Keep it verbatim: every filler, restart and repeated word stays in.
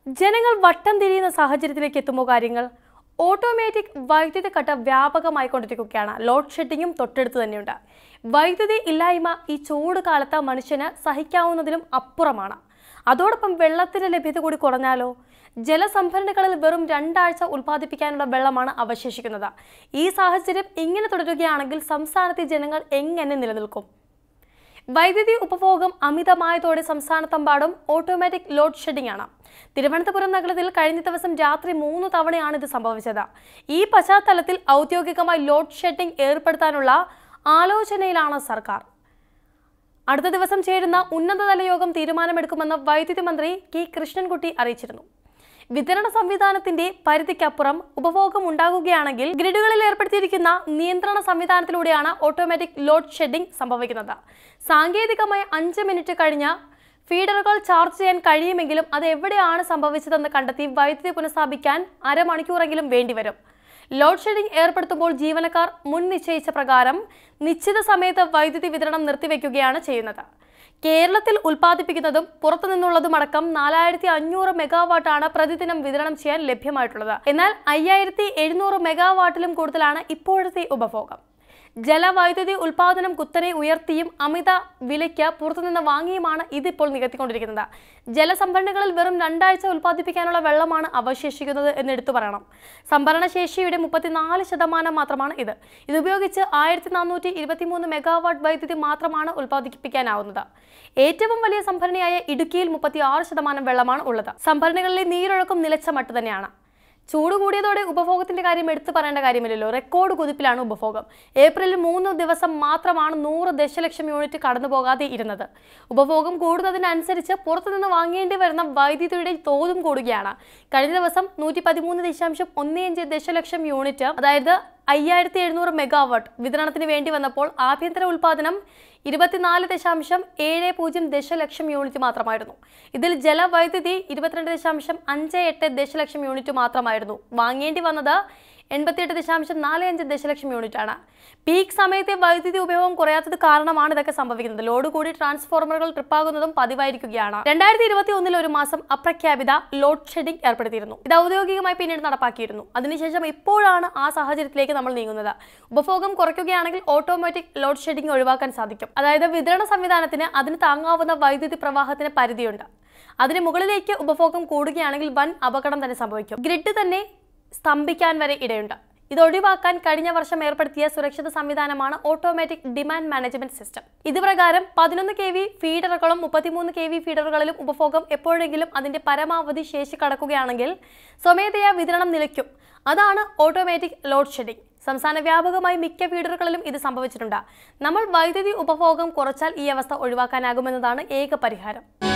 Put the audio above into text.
ജനങ്ങൾ വട്ടം തിരിയുന്ന സാഹചര്യത്തിലേക്ക് എത്തുമ്പോൾ കാര്യങ്ങൾ ഓട്ടോമാറ്റിക് വൈദ്യുതി കട്ട് വ്യാപകമായിക്കൊണ്ടിരിക്കുകയാണ്. ലോഡ് ഷെഡിങ്ങും തൊട്ടടുത്ത് തന്നെയുണ്ട്. വൈദ്യുതി ഇല്ലായ്മ ഈ ചൂട് കാലത്ത് മനുഷ്യന് സഹിക്കാവുന്നതിലും അപ്പുറമാണ്. അതോടൊപ്പം വെള്ളത്തിന്റെ ലഭ്യത കൂടി കുറഞ്ഞാലോ? ജലസംഭരണികളിൽ വെറും രണ്ടാഴ്ച ഉൽപ്പാദിപ്പിക്കാനുള്ള വെള്ളമാണ് അവശേഷിക്കുന്നത്. ഈ സാഹചര്യം ഇങ്ങനെ തുടരുകയാണെങ്കിൽ സംസ്ഥാനത്തെ ജനങ്ങൾ എങ്ങനെ നിലനിൽക്കും? വൈദ്യുതി ഉപഭോഗം അമിതമായതോടെ സംസ്ഥാനത്തെമ്പാടും ഓട്ടോമാറ്റിക് ലോഡ് ഷെഡിംഗ് ആണ്. തിരുവനന്തപുരം നഗരത്തിൽ കഴിഞ്ഞ ദിവസം രാത്രി മൂന്ന് തവണയാണ് ഇത് സംഭവിച്ചത്. ഈ പശ്ചാത്തലത്തിൽ ഔദ്യോഗികമായി ലോഡ് ഷെഡിംഗ് ഏർപ്പെടുത്താനുള്ള ആലോചനയിലാണ് സർക്കാർ. അടുത്ത ദിവസം ചേരുന്ന ഉന്നതതല യോഗം തീരുമാനമെടുക്കുമെന്ന് വൈദ്യുതി മന്ത്രി കെ കൃഷ്ണൻകുട്ടി അറിയിച്ചിരുന്നു. വിതരണ സംവിധാനത്തിന്റെ പരിധിക്കപ്പുറം ഉപഭോഗം ഉണ്ടാകുകയാണെങ്കിൽ ഗ്രിഡുകളിൽ ഏർപ്പെടുത്തിയിരിക്കുന്ന നിയന്ത്രണ സംവിധാനത്തിലൂടെയാണ് ഓട്ടോമാറ്റിക് ലോഡ് ഷെഡിംഗ് സംഭവിക്കുന്നത്. സാങ്കേതികമായി അഞ്ച് മിനിറ്റ് കഴിഞ്ഞ ഫീഡറുകൾ ചാർജ് ചെയ്യാൻ കഴിയുമെങ്കിലും അത് എവിടെയാണ് സംഭവിച്ചതെന്ന് കണ്ടെത്തി വൈദ്യുതി പുനഃസ്ഥാപിക്കാൻ അരമണിക്കൂറെങ്കിലും വേണ്ടിവരും. ലോഡ് ഷെഡിംഗ് ഏർപ്പെടുത്തുമ്പോൾ ജീവനക്കാർ മുൻ നിശ്ചയിച്ച പ്രകാരം നിശ്ചിത സമയത്ത് വൈദ്യുതി വിതരണം നിർത്തിവെക്കുകയാണ് ചെയ്യുന്നത്. കേരളത്തിൽ ഉൽപ്പാദിപ്പിക്കുന്നതും പുറത്തുനിന്നുള്ളതുമടക്കം നാലായിരത്തി അഞ്ഞൂറ് മെഗാവാട്ടാണ് പ്രതിദിനം വിതരണം ചെയ്യാൻ ലഭ്യമായിട്ടുള്ളത്. എന്നാൽ അയ്യായിരത്തി എഴുന്നൂറ് മെഗാവാട്ടിലും കൂടുതലാണ് ഇപ്പോഴത്തെ ഉപഭോഗം. ജലവൈദ്യുതി ഉൽപാദനം കുത്തനെ ഉയർത്തിയും അമിത വിലയ്ക്ക് പുറത്തുനിന്ന് വാങ്ങിയുമാണ് ഇതിപ്പോൾ നികത്തിക്കൊണ്ടിരിക്കുന്നത്. ജലസംഭരണികളിൽ വെറും രണ്ടാഴ്ച ഉൽപ്പാദിപ്പിക്കാനുള്ള വെള്ളമാണ് അവശേഷിക്കുന്നത് എന്ന് എടുത്തു പറയണം. സംഭരണശേഷിയുടെ മുപ്പത്തിനാല് ശതമാനം മാത്രമാണ് ഇത്. ഇതുപയോഗിച്ച് ആയിരത്തി നാനൂറ്റി ഇരുപത്തി മൂന്ന് മെഗാവാട്ട് വൈദ്യുതി മാത്രമാണ് ഉൽപ്പാദിപ്പിക്കാനാവുന്നത്. ഏറ്റവും വലിയ സംഭരണിയായ ഇടുക്കിയിൽ മുപ്പത്തി ആറ് ശതമാനം വെള്ളമാണ് ഉള്ളത്. സംഭരണികളിലെ നീരൊഴുക്കും നിലച്ച മട്ട് തന്നെയാണ്. ചൂട് കൂടിയതോടെ ഉപഭോഗത്തിന്റെ കാര്യം എടുത്തു പറയേണ്ട കാര്യമില്ലല്ലോ. റെക്കോർഡ് കുതിപ്പിലാണ് ഉപഭോഗം. ഏപ്രിലിൽ മൂന്ന് ദിവസം മാത്രമാണ് നൂറ് ദശലക്ഷം യൂണിറ്റ് കടന്നു പോകാതെ ഇരുന്നത്. ഉപഭോഗം കൂടുന്നതിനനുസരിച്ച് പുറത്തുനിന്ന് വാങ്ങേണ്ടി വരുന്ന വൈദ്യുതിയുടെ തോതും കൂടുകയാണ്. കഴിഞ്ഞ ദിവസം നൂറ്റി പതിമൂന്ന് ദശാംശം ഒന്ന് അഞ്ച് ദശലക്ഷം യൂണിറ്റ്, അതായത് അയ്യായിരത്തി എഴുന്നൂറ് മെഗാവാട്ട് വിതരണത്തിന് വേണ്ടി വന്നപ്പോൾ ആഭ്യന്തര ഉൽപാദനം ഇരുപത്തിനാല് ദശാംശം ഏഴ് പൂജ്യം ദശലക്ഷം യൂണിറ്റ് മാത്രമായിരുന്നു. ഇതിൽ ജലവൈദ്യുതി ഇരുപത്തിരണ്ട് ദശാംശം അഞ്ച് എട്ട് ദശലക്ഷം യൂണിറ്റ് മാത്രമായിരുന്നു. വാങ്ങേണ്ടി വന്നത് എൺപത്തിയെട്ട് ദശാംശം നാല് അഞ്ച് ദശലക്ഷം യൂണിറ്റ് ആണ്. പീക്ക് സമയത്തെ വൈദ്യുതി ഉപയോഗം കുറയാത്തത് കാരണമാണ് ഇതൊക്കെ സംഭവിക്കുന്നത്. ലോഡ് കൂടി ട്രാൻസ്ഫോർമറുകൾ ട്രിപ്പാകുന്നതും പതിവായിരിക്കുകയാണ്. രണ്ടായിരത്തി ഇരുപത്തി ഒന്നിൽ ഒരു മാസം അപ്രഖ്യാപിത ലോഡ് ഷെഡിംഗ് ഏർപ്പെടുത്തിയിരുന്നു. ഇത് ഔദ്യോഗികമായി പിന്നീട് നടപ്പാക്കിയിരുന്നു. അതിനുശേഷം ഇപ്പോഴാണ് ആ സാഹചര്യത്തിലേക്ക് നമ്മൾ നീങ്ങുന്നത്. ഉപഭോഗം കുറയ്ക്കുകയാണെങ്കിൽ ഓട്ടോമാറ്റിക് ലോഡ് ഷെഡിംഗ് ഒഴിവാക്കാൻ സാധിക്കും. അതായത് വിതരണ സംവിധാനത്തിന് അതിന് താങ്ങാവുന്ന വൈദ്യുതി പ്രവാഹത്തിന് പരിധിയുണ്ട്. അതിന് മുകളിലേക്ക് ഉപഭോഗം കൂടുകയാണെങ്കിൽ വൻ അപകടം തന്നെ സംഭവിക്കും. ഗ്രിഡ് തന്നെ സ്തംഭിക്കാൻ വരെ ഇടയുണ്ട്. ഇത് ഒഴിവാക്കാൻ കഴിഞ്ഞ വർഷം ഏർപ്പെടുത്തിയ സുരക്ഷിത സംവിധാനമാണ് ഓട്ടോമാറ്റിക് ഡിമാൻഡ് മാനേജ്മെന്റ് സിസ്റ്റം. ഇത് പ്രകാരം പതിനൊന്ന് കെ വി ഫീഡറുകളും മുപ്പത്തിമൂന്ന് കെ വി ഫീഡറുകളിലും ഉപഭോഗം എപ്പോഴെങ്കിലും അതിന്റെ പരമാവധി ശേഷി കടക്കുകയാണെങ്കിൽ സ്വമേധയാ വിതരണം നിലയ്ക്കും. അതാണ് ഓട്ടോമാറ്റിക് ലോഡ് ഷെഡിംഗ്. സംസ്ഥാന വ്യാപകമായി മിക്ക ഫീഡറുകളിലും ഇത് സംഭവിച്ചിട്ടുണ്ട്. നമ്മൾ വൈദ്യുതി ഉപഭോഗം കുറച്ചാൽ ഈ അവസ്ഥ ഒഴിവാക്കാനാകുമെന്നതാണ് ഏക പരിഹാരം.